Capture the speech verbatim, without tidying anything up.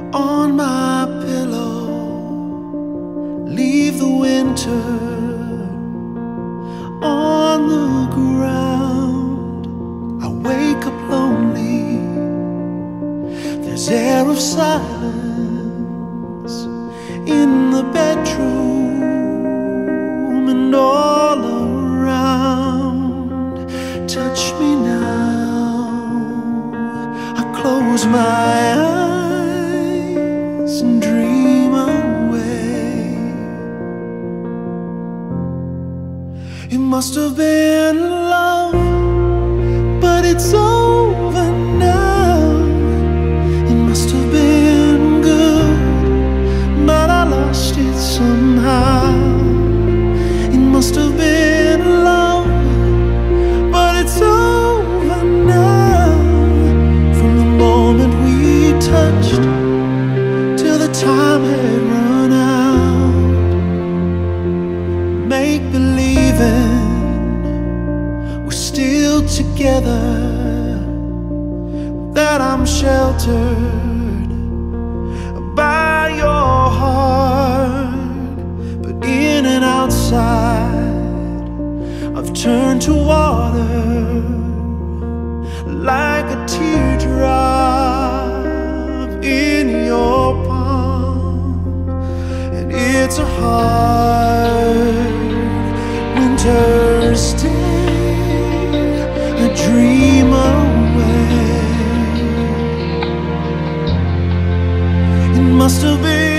on my pillow, leave the winter on the ground. I wake up lonely, there's air of silence in the bedroom and all around. Touch me now, I close my eyes and dream away. It must have been love, but it's over now. It must have been good, but I lost it somehow. It must have been love, but it's over now. From the moment we touched till the time had run out. Make believing we're still together, that I'm sheltered by your heart. But in and outside, I've turned to water, like a teardrop in your palm. And it's a hard winter's day, a dream away. It must have been